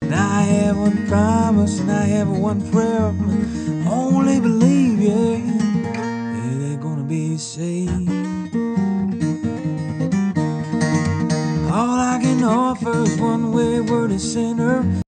And I have one promise and I have one prayer. Only believe, yeah, they're gonna be saved. All I can offer is one way word, a sinner.